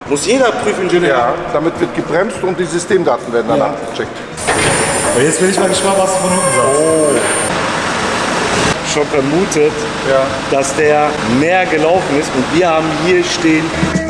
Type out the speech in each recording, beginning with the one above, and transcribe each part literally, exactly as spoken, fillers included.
Muss jeder Prüfingenieur. Ja, damit wird gebremst und die Systemdaten werden danach ja. gecheckt. Und jetzt bin ich mal gespannt, was du von unten sagst. Oh. Schon vermutet, ja. dass der mehr gelaufen ist und wir haben hier stehen.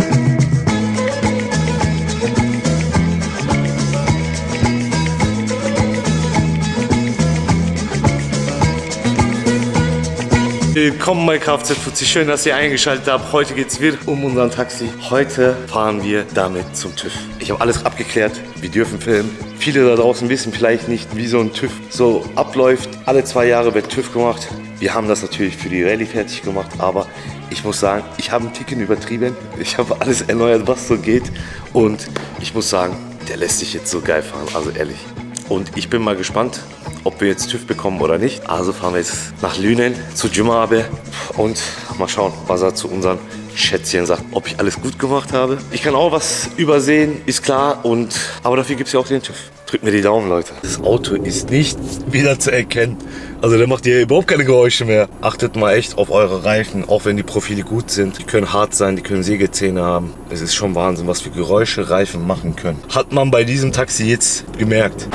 Willkommen bei Kfz-Fuzzi, schön, dass ihr eingeschaltet habt. Heute geht es wieder um unseren Taxi. Heute fahren wir damit zum TÜV. Ich habe alles abgeklärt, wir dürfen filmen. Viele da draußen wissen vielleicht nicht, wie so ein TÜV so abläuft. Alle zwei Jahre wird TÜV gemacht. Wir haben das natürlich für die Rallye fertig gemacht, aber ich muss sagen, ich habe einen Ticken übertrieben. Ich habe alles erneuert, was so geht. Und ich muss sagen, der lässt sich jetzt so geil fahren, also ehrlich. Und ich bin mal gespannt, ob wir jetzt TÜV bekommen oder nicht. Also fahren wir jetzt nach Lünen zu Jumabe und mal schauen, was er zu unseren Schätzchen sagt. Ob ich alles gut gemacht habe. Ich kann auch was übersehen, ist klar. Und, aber dafür gibt es ja auch den TÜV. Drückt mir die Daumen, Leute. Das Auto ist nicht wieder zu erkennen. Also der macht hier überhaupt keine Geräusche mehr. Achtet mal echt auf eure Reifen, auch wenn die Profile gut sind. Die können hart sein, die können Sägezähne haben. Es ist schon Wahnsinn, was für Geräusche Reifen machen können. Hat man bei diesem Taxi jetzt gemerkt.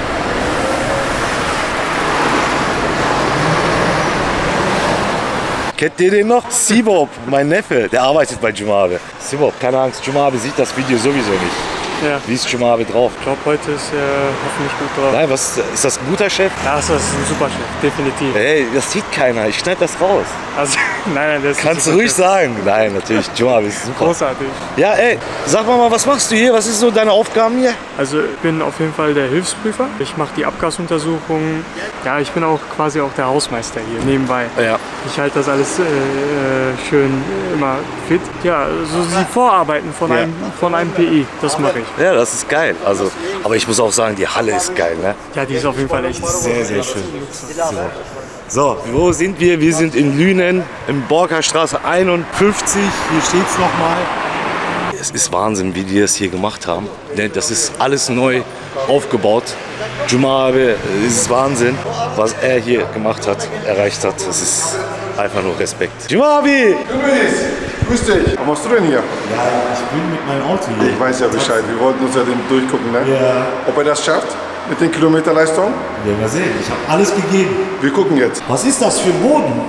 Kennt ihr den noch? Sibob, mein Neffe, der arbeitet bei Jumabe. Sibob, keine Angst, Jumabe sieht das Video sowieso nicht. Ja. Wie ist Jumabe drauf? Ich glaube, heute ist er hoffentlich gut drauf. Nein, was, ist das ein guter Chef? Ja, das ist ein super Chef, definitiv. Ey, das sieht keiner, ich schneide das raus. Also, nein, nein, das ist Kannst du ruhig Chef. sagen? Nein, natürlich, Jumabe ist super. Großartig. Ja, ey, sag mal, mal, was machst du hier? Was ist so deine Aufgaben hier? Also, ich bin auf jeden Fall der Hilfsprüfer. Ich mache die Abgasuntersuchungen. Ja, ich bin auch quasi auch der Hausmeister hier nebenbei. Ja. Ich halte das alles äh, schön immer fit. Ja, so die Vorarbeiten von, ja. einem, von einem P I, das mache ich. Ja, das ist geil. Also, aber ich muss auch sagen, die Halle ist geil, ne? Ja, die ist auf jeden Fall echt sehr, sehr schön. So. So, wo sind wir? Wir sind in Lünen, in Borkerstraße einundfünfzig. Hier steht es nochmal. Es ist Wahnsinn, wie die das hier gemacht haben. Das ist alles neu aufgebaut. Jumabe, es ist Wahnsinn, was er hier gemacht hat, erreicht hat. Das ist einfach nur Respekt. Jumabi! Grüß dich. Was machst du denn hier? Ja, ich bin mit meinem Auto hier. Ich weiß ja Bescheid. Wir wollten uns ja den durchgucken, ne? Ja. Ob er das schafft mit den Kilometerleistungen? Wir werden sehen. Ich habe alles gegeben. Wir gucken jetzt. Was ist das für ein Boden?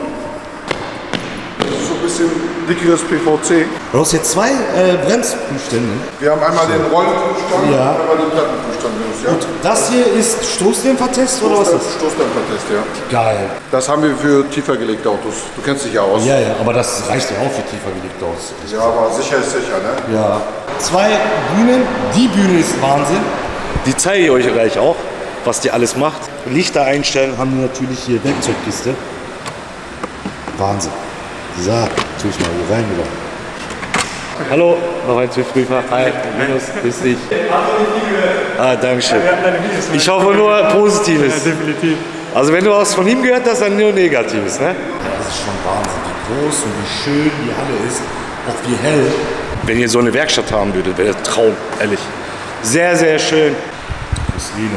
Das ist so ein bisschen dickeres P V C. Du hast jetzt zwei äh, Bremszustände. Wir haben einmal den Rollenzustand ja. und einmal den Plattenzustand. Ja. Und das hier ist Stoßdämpfertest oder was ist das? Stoßdämpfertest, ja. Geil. Das haben wir für tiefer gelegte Autos. Du kennst dich ja aus. Ja, ja, aber das reicht ja auch für tiefer gelegte Autos. Ja, aber sicher ist sicher, ne? Ja. Zwei Bühnen. Die Bühne ist Wahnsinn. Die zeige ich euch gleich auch, was die alles macht. Lichter einstellen, haben wir natürlich hier Werkzeugkiste. Wahnsinn. So, tue ich mal hier rein wieder. Hallo, noch ein TÜV-Prüfer. Hi, Minus, grüß dich. Ah, danke schön. Ich hoffe nur Positives. Ja, definitiv. Also wenn du was von ihm gehört hast, dann nur Negatives, ne? Ja, das ist schon Wahnsinn, wie groß und wie schön die Halle ist, auch wie hell. Wenn ihr so eine Werkstatt haben würdet, wäre das Traum, ehrlich. Sehr, sehr schön. Musline.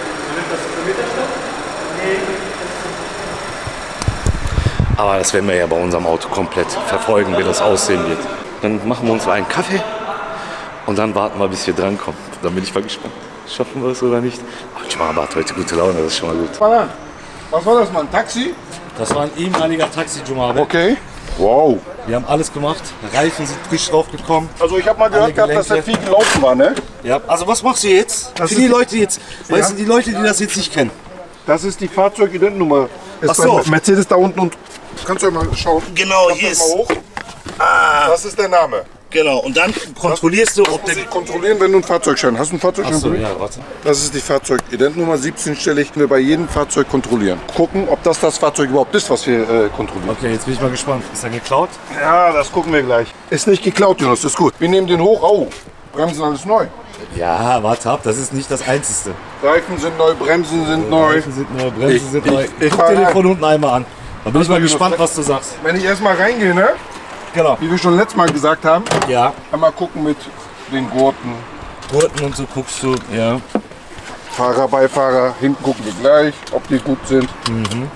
Aber das werden wir ja bei unserem Auto komplett verfolgen, wie das aussehen wird. Dann machen wir uns mal einen Kaffee und dann warten wir, bis wir drankommen. Dann bin ich mal gespannt. Schaffen wir es oder nicht? Aber Jumabe hat heute gute Laune, das ist schon mal gut. Was war das, mal ein Taxi? Das war ein ehemaliger Taxi, Jumabe. Okay. Wow. Wir haben alles gemacht. Reifen sind frisch draufgekommen. Also ich habe mal gehört gehabt, dass der viel gelaufen war, ne? Ja. Also was machst du jetzt? Das Für die Leute jetzt, ja. Weißt du, die Leute, die das jetzt nicht kennen. Das ist die Fahrzeugidentnummer. Ach so. Mercedes da unten und kannst du ja mal schauen. Genau, hier ist. Mal hoch. Ah. Das ist der Name. Genau. Und dann kontrollierst du, ob der. Kontrollieren, wenn du einen Fahrzeugschein hast. Du einen Fahrzeugschein? Ach so, ja, warte. Das ist die Fahrzeugidentnummer, siebzehnstellig. Wir bei jedem Fahrzeug kontrollieren. Gucken, ob das das Fahrzeug überhaupt ist, was wir äh, kontrollieren. Okay, jetzt bin ich mal gespannt. Ist er geklaut? Ja, das gucken wir gleich. Ist nicht geklaut, Jonas, ist gut. Wir nehmen den hoch. Oh, Bremsen alles neu. Ja, warte ab, das ist nicht das Einzige. Reifen sind neu, Bremsen sind neu. Reifen sind neu, Bremsen ich, sind ich, neu. Ich, Guck ich dir den von unten einmal an. Da bin ich mal gespannt, was du sagst. Wenn ich erstmal reingehe, ne? Genau. Wie wir schon letztes Mal gesagt haben. Ja. Einmal gucken mit den Gurten. Gurten und so guckst du, ja. Fahrer, Beifahrer, hinten gucken wir gleich, ob die gut sind. Mhm.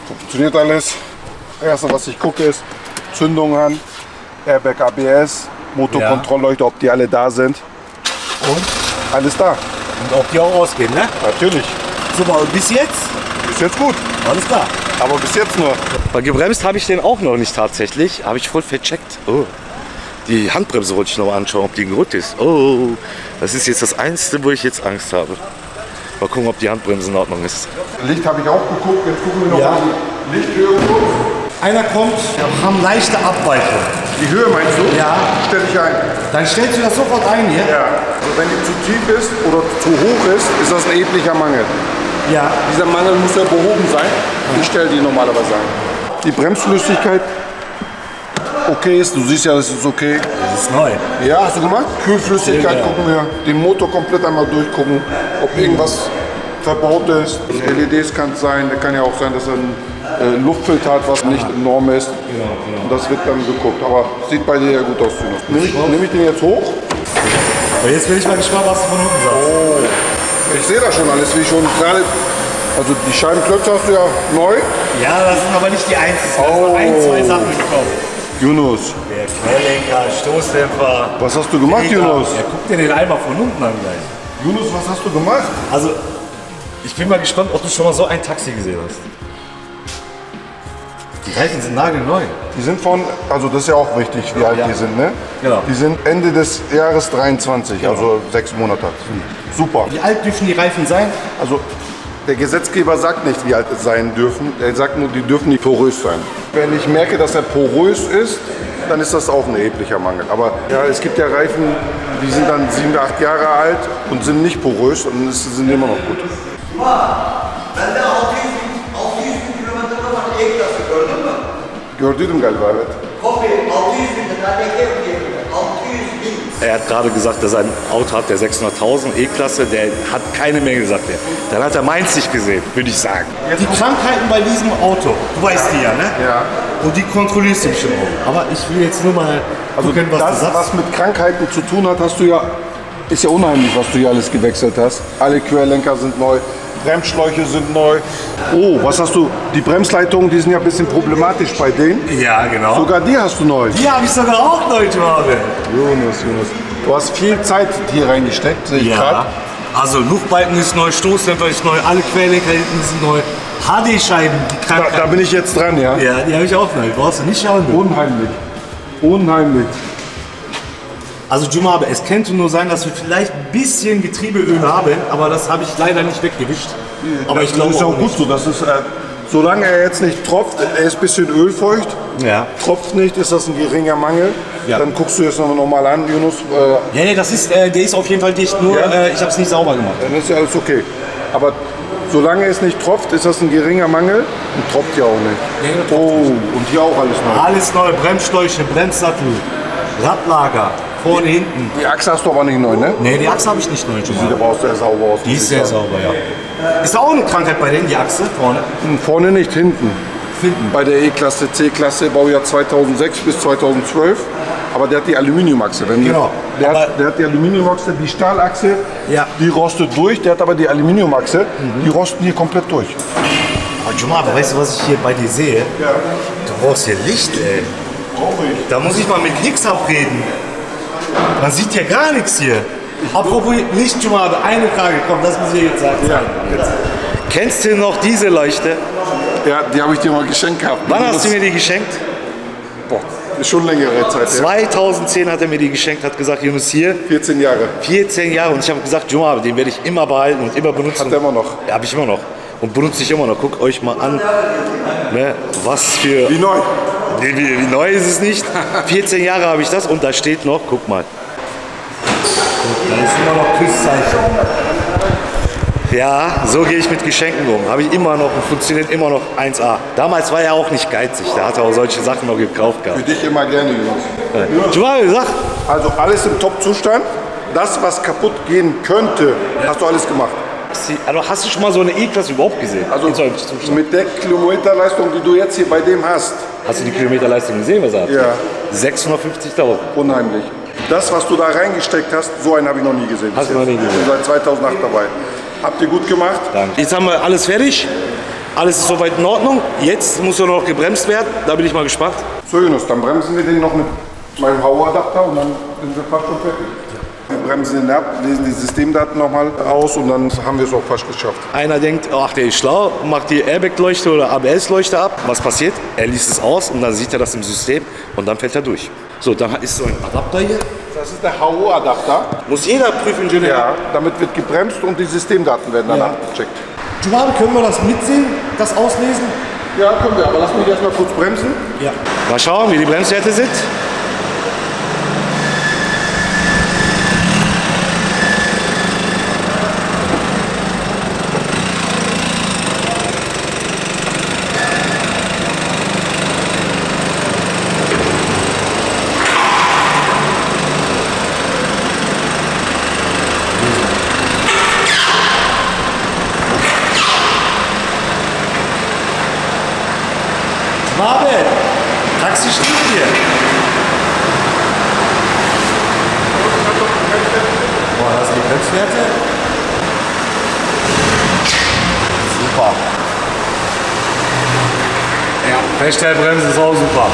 Funktioniert alles. Das erste, was ich gucke, ist Zündung an, Airbag A B S, Motorkontrollleuchter, ob die alle da sind. Und? Alles da. Und ob die auch ausgehen, ne? Natürlich. Super, und bis jetzt? Ist jetzt gut. Alles klar. Aber bis jetzt nur. Weil gebremst habe ich den auch noch nicht tatsächlich. Habe ich voll vercheckt. Oh. Die Handbremse wollte ich noch mal anschauen, ob die gut ist. Oh, das ist jetzt das Einzige, wo ich jetzt Angst habe. Mal gucken, ob die Handbremse in Ordnung ist. Licht habe ich auch geguckt. Jetzt gucken wir noch Ja. mal die Lichthöhe. Einer kommt, wir haben leichte Abweichung. Die Höhe meinst du? Ja. Stell dich ein. Dann stellst du das sofort ein hier. Ja. Also wenn die zu tief ist oder zu hoch ist, ist das ein erheblicher Mangel. Ja. Dieser Mangel muss ja behoben sein. Ich stelle die normalerweise ein. Die Bremsflüssigkeit okay ist. Du siehst ja, das ist okay. Das ist neu. Ja, hast du gemacht? Kühlflüssigkeit Ja. gucken wir. Den Motor komplett einmal durchgucken, ob irgendwas verbaut ist. L E Ds kann es sein. Da kann ja auch sein, dass er ein äh, Luftfilter hat, was nicht enorm ist. Und das wird dann geguckt. Aber sieht bei dir ja gut aus, Jonas. Nehme ich, nehm ich den jetzt hoch? Und jetzt bin ich mal gespannt, was du von unten sagst. Oh, ich sehe das schon alles, wie schon gerade. Also die Scheibenklötze hast du ja neu. Ja, das sind aber nicht die einzigen. Das Oh. sind ein, zwei Sachen gekauft. Yunus, Der Querlenker, Stoßdämpfer. was hast du gemacht, Yunus? Ja, guck dir den einmal von unten an gleich. Yunus, was hast du gemacht? Also, ich bin mal gespannt, ob du schon mal so ein Taxi gesehen hast. Die Reifen sind nagelneu. Die sind von, also das ist ja auch wichtig, wie alt Ja. die sind, ne? Genau. Die sind Ende des Jahres dreiundzwanzig, also sechs Monate. Super. Wie alt dürfen die Reifen sein? Also der Gesetzgeber sagt nicht, wie alt es sein dürfen. Er sagt nur, die dürfen nicht porös sein. Wenn ich merke, dass er porös ist, dann ist das auch ein erheblicher Mangel. Aber ja, es gibt ja Reifen, die sind dann sieben, acht Jahre alt und sind nicht porös und es sind immer noch gut. Ben de altı yüz bin, altı yüz bin kilometre var E-klası gördün mü? Gördüm galiba, evet. Kopya altı yüz bin lira ne diye altı yüz bin. Er hat gerade gesagt, dass er ein Auto hat, der sechshunderttausend E-Klasse, der hat keine Menge gesagt. Der. Dann hat er meins nicht gesehen, würde ich sagen. Die Krankheiten bei diesem Auto, du weißt die ja, ne? Ja. Und die kontrollierst du bestimmt auch. Aber ich will jetzt nur mal Also gucken, was das, du sagst. was mit Krankheiten zu tun hat, hast du ja, ist ja unheimlich, was du hier alles gewechselt hast. Alle Querlenker sind neu, Bremsschläuche sind neu. Oh, was hast du? Die Bremsleitungen, die sind ja ein bisschen problematisch bei denen. Ja, genau. Sogar die hast du neu. Die habe ich sogar auch neu, Schwabe. Jonas, Jonas. Du hast viel Zeit hier reingesteckt, sehe ich Ja. gerade. Also Luftbalken ist neu, Stoßdämpfer ist neu, alle Querlenker hinten sind neu. H D-Scheiben, die Da, Krankheit. da bin ich jetzt dran, ja. Ja, die habe ich auch neu. Brauchst du nicht schauen. Du. Unheimlich. Unheimlich. Also Jumabe, es könnte nur sein, dass wir vielleicht ein bisschen Getriebeöl haben, aber das habe ich leider nicht weggewischt. Aber ich glaube das ist auch auch gut nicht. so. Das ist, äh, solange er jetzt nicht tropft, er ist ein bisschen ölfeucht. Ja. Tropft nicht, ist das ein geringer Mangel. Ja. Dann guckst du jetzt noch mal an, Yunus. Äh, Ja, ja, das ist, äh, der ist auf jeden Fall dicht, nur Ja? äh, ich habe es nicht sauber gemacht. Dann ist ja alles okay. Aber solange es nicht tropft, ist das ein geringer Mangel und tropft ja auch nicht. Nee, das Oh, und hier auch alles neu. Alles neu, Bremsschläuche, Bremssattel, Radlager, vorne, hinten. Die Achse hast du aber nicht neu, ne? Ne, die Achse habe ich nicht neu, Sieht Jumabe. aber auch sehr sauber aus. Die muss ist ich sehr sagen. sauber, ja. Ist auch eine Krankheit bei denen, die Achse vorne? Hm, Vorne nicht, hinten. Hinten. Bei der E-Klasse, C-Klasse, Baujahr zweitausendsechs bis zweitausendzwölf. Aber der hat die Aluminiumachse. Wenn Genau. Der, Aber- hat, der hat die Aluminiumachse, die Stahlachse, Ja. die rostet durch. Der hat aber die Aluminiumachse, die rosten hier komplett durch. Aber Jumabe, weißt du, was ich hier bei dir sehe? Ja, Du brauchst hier Licht, ey. brauche ich. Da muss ich mal mit Nix abreden. Man sieht ja gar nichts hier. Apropos Licht, Jumabe, eine Frage, komm, das muss ich jetzt sagen. Ja. Kennst du noch diese Leuchte? Ja, die habe ich dir mal geschenkt gehabt. Wann hast du mir die geschenkt? Boah, ist schon längere Zeit her. zweitausendzehn hat er mir die geschenkt, hat gesagt, Yunus, hier, vierzehn Jahre. vierzehn Jahre. Und ich habe gesagt, Juma, den werde ich immer behalten und immer benutzen. Hat er immer noch. Ja, habe ich immer noch. Und benutze ich immer noch. Guckt euch mal an, ne, was für... Wie neu. Nee, wie, wie neu ist es nicht? vierzehn Jahre habe ich das und da steht noch, guck mal. Da ist immer noch Küsszeichen. Ja, so gehe ich mit Geschenken um. Habe ich immer noch und funktioniert immer noch eins A. Damals war er auch nicht geizig, da hat er auch solche Sachen noch gekauft Für gehabt. dich immer gerne, Jungs. Juma, sag, Also alles im Top-Zustand. Das, was kaputt gehen könnte, hast du alles gemacht. also hast du schon mal so eine E-Klasse überhaupt gesehen? Also In so einem Zustand? mit der Kilometerleistung, die du jetzt hier bei dem hast, Hast du die Kilometerleistung gesehen, was er hat? Ja. sechshundertfünfzigtausend. unheimlich. Das, was du da reingesteckt hast, so einen habe ich noch nie gesehen. Hast bis du noch jetzt. nie gesehen? Ich bin seit zweitausendacht dabei. Habt ihr gut gemacht? Danke. Jetzt haben wir alles fertig. Alles ist soweit in Ordnung. Jetzt muss nur noch gebremst werden. Da bin ich mal gespannt. So, Jonas, dann bremsen wir den noch mit meinem Hauadapter und dann sind wir fast schon fertig. Wir bremsen den ab, lesen die Systemdaten nochmal aus und dann haben wir es auch fast geschafft. Einer denkt, ach, der ist schlau, macht die Airbag-Leuchte oder A B S-Leuchte ab. Was passiert? Er liest es aus und dann sieht er das im System und dann fällt er durch. So, dann ist so ein Adapter hier. Das ist der H O-Adapter. Muss jeder Prüfingenieur. Ja, damit wird gebremst und die Systemdaten werden dann Ja. abgecheckt. Jumabe, können wir das mitsehen, das auslesen? Ja, können wir, aber lass mich erstmal kurz bremsen. Ja. Mal schauen, wie die Bremswerte sind. Jumabe, Taxi steht hier. Boah, das sind die Bremswerte. Super. Ja, Feststellbremse ist auch super.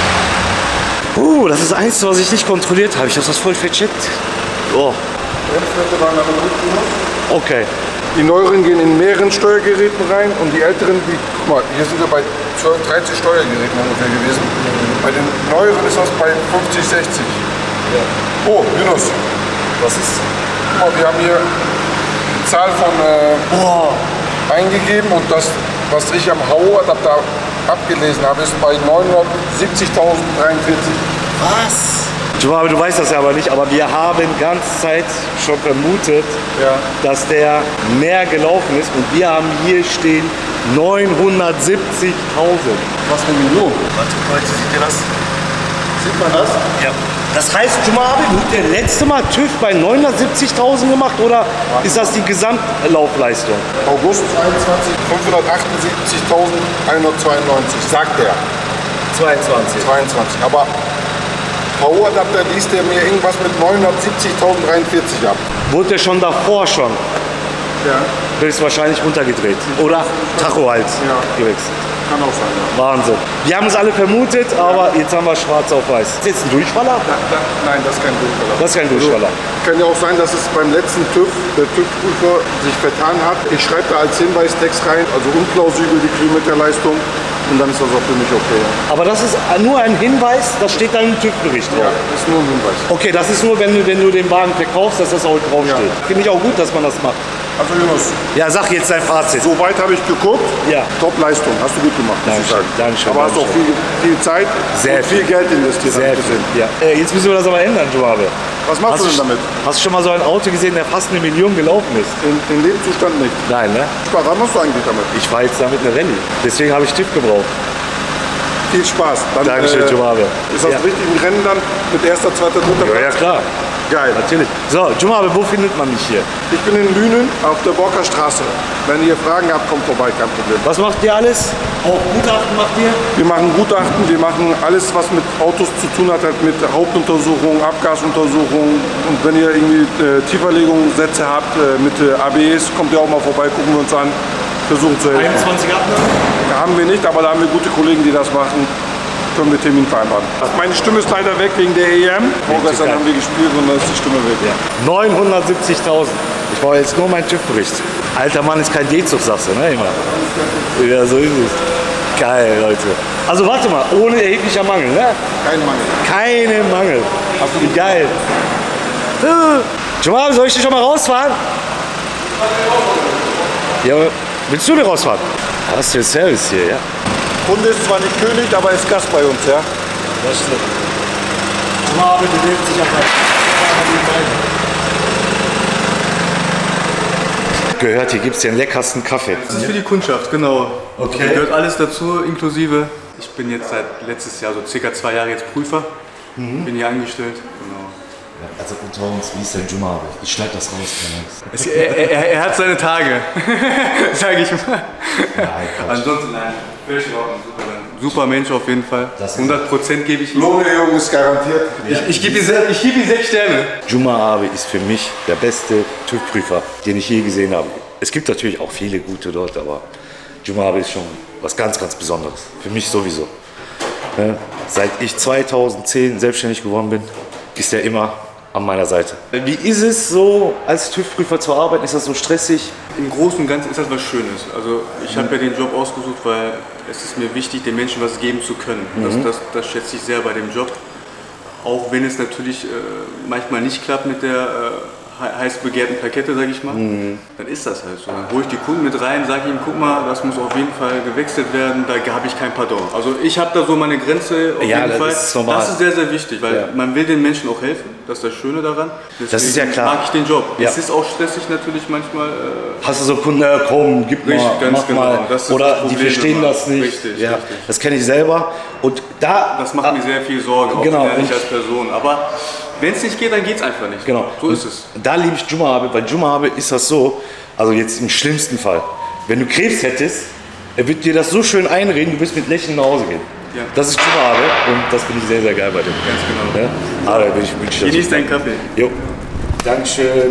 Uh, das ist eins, was ich nicht kontrolliert habe. Ich habe das voll vercheckt. Oh, Bremswerte waren aber gut genug. okay. Die neueren gehen in mehreren Steuergeräten rein und die älteren, die, guck mal, hier sind wir bei zwölf, dreizehn Steuergeräten ungefähr gewesen. Bei den neueren ist das bei fünfzig, sechzig. Oh, Yunus, Was ist? guck mal, wir haben hier die Zahl von äh, Boah, eingegeben und das, was ich am H O-Adapter abgelesen habe, ist bei neunhundertsiebzigtausenddreiundvierzig. was? Jumabe, du weißt das ja aber nicht, aber wir haben ganze Zeit schon vermutet, Ja. dass der mehr gelaufen ist und wir haben hier stehen neunhundertsiebzigtausend. Was eine Million. Warte, Leute, seht ihr das? Sieht man das? Ja. Das heißt, Jumabe, wurde der letzte Mal TÜV bei neunhundertsiebzigtausend gemacht oder ist das die Gesamtlaufleistung? August zweiundzwanzig, fünfhundertachtundsiebzigtausendeinhundertzweiundneunzig, sagt er. zweiundzwanzig. zweiundzwanzig. Aber H O-Adapter liest er mir irgendwas mit neunhundertsiebzigtausenddreiundvierzig ab. Wurde der schon davor schon Ja, höchstwahrscheinlich runtergedreht? Oder Tacho halt Ja. gewechselt? kann auch sein. Ja. Wahnsinn. Wir haben es alle vermutet, aber jetzt haben wir schwarz auf weiß. Ist jetzt ein Durchfaller? Da, da, nein, das ist kein Durchfaller. Das ist kein Durchfaller. Kann ja auch sein, dass es beim letzten TÜV, der TÜV-Prüfer sich vertan hat. Ich schreibe da als Hinweistext rein, also unplausibel die Kilometerleistung. Und dann ist das auch für mich okay. Ja, Aber das ist nur ein Hinweis, das steht dann im TÜV-Bericht ja drauf. ist nur ein Hinweis. Okay, das ist nur, wenn du, wenn du den Wagen verkaufst, dass das auch draufsteht. Ja. Finde ich auch gut, dass man das macht. Also Yunus, Ja, sag jetzt dein Fazit. soweit habe ich geguckt. Ja. Top-Leistung, hast du gut gemacht, muss ich Dankeschön, sagen. Dankeschön, Aber hast auch viel, viel Zeit Sehr und viel Geld investiert. Sehr hab ich viel. gesehen. Ja. Äh, jetzt müssen wir das aber ändern, Jumabe. Was machst du denn damit? Hast du schon mal so ein Auto gesehen, der fast eine Million gelaufen ist? In, in dem Zustand nicht. Nein, ne? Was machst du eigentlich damit? Ich fahre jetzt damit eine Rallye. Deswegen habe ich TÜV gebraucht. Viel Spaß. Dann, Dankeschön, Jumabe. Ist das Ja. richtig ein Rennen dann mit erster, zweiter, dritter Ja, ja, Platz? klar. Geil. Natürlich. So, Jumabe, wo findet man mich hier? Ich bin in Lünen auf der Borker Straße. Wenn ihr Fragen habt, kommt vorbei, kein Problem. Was macht ihr alles? Auch Gutachten macht ihr? Wir machen Gutachten, wir machen alles, was mit Autos zu tun hat, halt mit Hauptuntersuchung, Abgasuntersuchung. Und wenn ihr irgendwie äh, Tieferlegungssätze habt äh, mit äh, A B S, kommt ihr auch mal vorbei, gucken wir uns an, versuchen zu helfen. einundzwanzig Abnahme. Da haben wir nicht, aber da haben wir gute Kollegen, die das machen. Können wir Termin vereinbaren. Meine Stimme ist leider weg wegen der E M. Vorgestern haben wir gespielt und dann ist die Stimme weg. neunhundertsiebzigtausend. Ich brauche jetzt nur meinen TÜV-Bericht. Alter Mann ist kein D-Zug, sagst du, ne? Immer. Ja, so ist es. Geil, Leute. Also warte mal, ohne erheblicher Mangel, ne? Kein Mangel. Keine Mangel. Wie geil. Äh, Jamal, soll ich dich schon mal rausfahren? Ja, willst du nicht rausfahren? Was für ein Service hier, ja? Kunde ist zwar nicht König, aber ist Gast bei uns, ja? Das stimmt. Jumabe bewegt sich aber. Gehört, hier gibt es den leckersten Kaffee. Das ist für die Kundschaft, genau. Okay. Da gehört alles dazu, inklusive. Ich bin jetzt seit letztes Jahr, so circa zwei Jahre jetzt Prüfer. Bin hier angestellt. Genau. Also unter uns, wie ist denn Jumabe? Ich schneide das raus. Es, er, er, er hat seine Tage, sage ich mal. Ansonsten, nein, völlig in Ordnung, super, super Mensch auf jeden Fall. hundert Prozent gebe ich ihm. Lohnerhöhung ist garantiert. Ich, ich gebe ihm se- ich gebe ihm sechs Sterne. Jumabe ist für mich der beste TÜV-Prüfer, den ich je gesehen habe. Es gibt natürlich auch viele gute dort, aber Jumabe ist schon was ganz, ganz Besonderes. Für mich sowieso. Ja. Seit ich zweitausendzehn selbstständig geworden bin, ist er immer an meiner Seite. Wie ist es so, als TÜV-Prüfer zu arbeiten? Ist das so stressig? Im Großen und Ganzen ist das was Schönes. Also ich habe ja den Job ausgesucht, weil es ist mir wichtig, den Menschen was geben zu können. Mhm. Das, das, das schätze ich sehr bei dem Job. Auch wenn es natürlich äh, manchmal nicht klappt mit der äh, heiß begehrten Plakette, sage ich mal, mhm. dann ist das halt so. Dann hole ich die Kunden mit rein, sage ihm, guck mal, das muss auf jeden Fall gewechselt werden, da habe ich kein Pardon. Also ich habe da so meine Grenze auf ja, jeden das Fall. Ist normal. Das ist sehr, sehr wichtig, weil ja. man will den Menschen auch helfen, das ist das Schöne daran. Deswegen das ist ja klar. mag ich den Job. Ja. Es ist auch stressig natürlich manchmal. Äh, Hast du so Kunden, äh, komm, gib richtig, mal, ganz mach genau. mal. Das ist oder das Problem die verstehen immer. das nicht. Richtig, ja, richtig. Das kenne ich selber. Und da, das macht mir sehr viel Sorge, auch genau. ehrlich als Person. Aber wenn es nicht geht, dann geht es einfach nicht. Genau. So ist es. Da liebe ich Jumabe, weil Jumabe ist das so, also jetzt im schlimmsten Fall, wenn du Krebs hättest, er wird dir das so schön einreden, du wirst mit Lächeln nach Hause gehen. Ja. Das ist Jumabe und das finde ich sehr, sehr geil bei dem. Ganz genau. Ja? Aber ich wünsche dir Genieß deinen Kaffee. Jo. Dankeschön.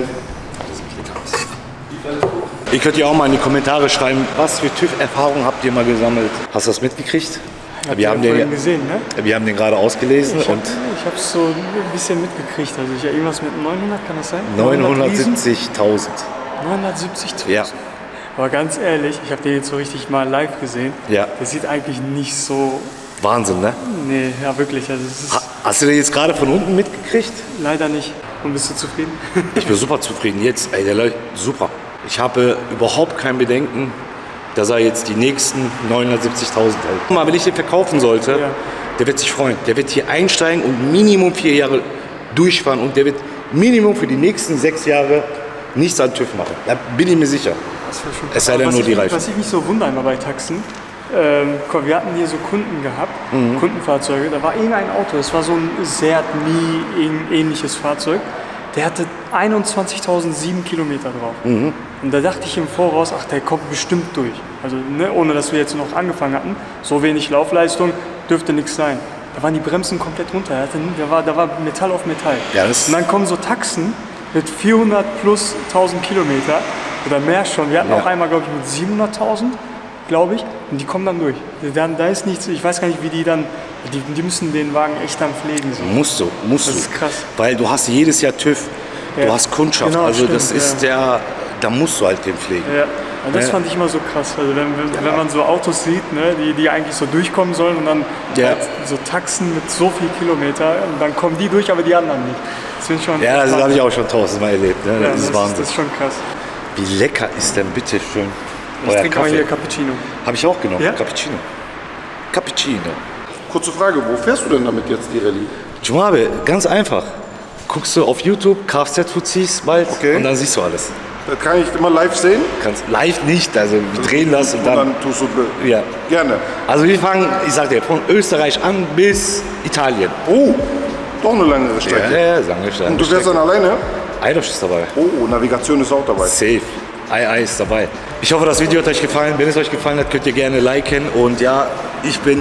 Ihr könnt ja auch mal in die Kommentare schreiben, was für TÜV-Erfahrungen habt ihr mal gesammelt? Hast du das mitgekriegt? Habt wir, ihr haben vorhin den, gesehen, ne? wir haben den gerade ausgelesen. Ich habe und es so ein bisschen mitgekriegt. Also ich, irgendwas mit neunhundert, kann das sein? neunhundertsiebzigtausend. neunhundertsiebzigtausend? Ja. Aber ganz ehrlich, ich habe den jetzt so richtig mal live gesehen. Ja. Der sieht eigentlich nicht so... Wahnsinn, ne? Nee, ja wirklich. Also es ist ha, hast du den jetzt gerade von unten mitgekriegt? Leider nicht. Und bist du zufrieden? Ich bin super zufrieden. Jetzt, ey, der läuft super. Ich habe überhaupt kein Bedenken, dass er jetzt die nächsten neunhundertsiebzigtausend hält. Mal, wenn ich den verkaufen sollte, ja. der wird sich freuen. Der wird hier einsteigen und Minimum vier Jahre durchfahren und der wird Minimum für die nächsten sechs Jahre nichts an TÜV machen. Da bin ich mir sicher. Das war schon es sei denn nur die Reifen. Was ich mich so wundere immer bei Taxen, ähm, wir hatten hier so Kunden gehabt, mhm. Kundenfahrzeuge, da war irgendein Auto, das war so ein Seat Mii, ähnliches Fahrzeug, der hatte einundzwanzigtausend sieben Kilometer drauf. Mhm. Und da dachte ich im Voraus, ach, der kommt bestimmt durch. Also ne, ohne, dass wir jetzt noch angefangen hatten, so wenig Laufleistung dürfte nichts sein. Da waren die Bremsen komplett runter, hatte, da, war, da war Metall auf Metall. Ja, das und dann kommen so Taxen mit vierhundert plus tausend Kilometer oder mehr schon. Wir hatten ja. auch einmal, glaube ich, mit siebenhunderttausend, glaube ich, und die kommen dann durch. Dann, da ist nichts, ich weiß gar nicht, wie die dann, die, die müssen den Wagen echt dann pflegen. So. Musst du, musst du. Das ist krass. Weil du hast jedes Jahr TÜV, ja. du hast Kundschaft, genau, also stimmt, das ist ja. der, da musst du halt den pflegen. Ja. Und das ja. fand ich immer so krass, also wenn, wenn ja. man so Autos sieht, ne, die, die eigentlich so durchkommen sollen und dann ja. halt so Taxen mit so viel Kilometer, und dann kommen die durch, aber die anderen nicht. Das sind schon ja, das habe ich auch schon tausendmal erlebt. Ne? Ja, das, das, ist Wahnsinn. das ist schon krass. Wie lecker ist denn bitte schön ich euer trinke Kaffee? mal hier Cappuccino. Habe ich auch genommen, ja? Cappuccino. Cappuccino. Kurze Frage, wo fährst du denn damit jetzt die Rallye? Jumabe, ganz einfach. Guckst du auf YouTube, Kfz-Fuzis bald okay. und dann siehst du alles. Das kann ich immer live sehen? Kannst live nicht, also wir drehen das und, und dann, dann tust du ja. gerne. Also wir fangen, ich sag dir, von Österreich an bis Italien. Oh, doch eine lange Strecke. Ja, ja, lange Strecke. Und du fährst dann alleine? Eidosch ist dabei. Oh, Navigation ist auch dabei. Safe. Ei, Ei ist dabei. Ich hoffe, das Video hat euch gefallen. Wenn es euch gefallen hat, könnt ihr gerne liken. Und ja, ich bin,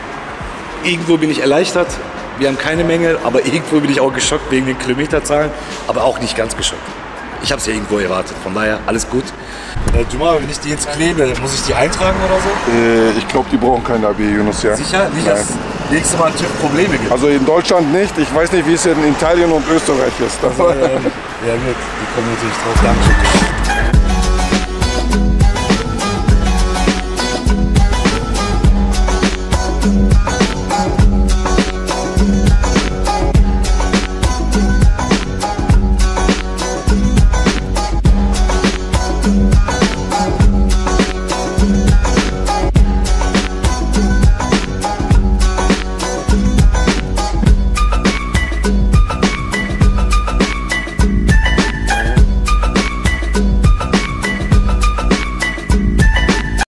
irgendwo bin ich erleichtert. Wir haben keine Mängel, aber irgendwo bin ich auch geschockt wegen den Kilometerzahlen. Aber auch nicht ganz geschockt. Ich habe es ja irgendwo erwartet. Von daher, alles gut. Äh, Jumabe, wenn ich die jetzt klebe, muss ich die eintragen oder so? Äh, ich glaube, die brauchen kein A B, Yunus, ja. Sicher? Nicht, dass es nächstes Mal Probleme gibt? Also in Deutschland nicht. Ich weiß nicht, wie es in Italien und Österreich ist. Also, ähm, ja gut, die kommen natürlich drauf. Dankeschön.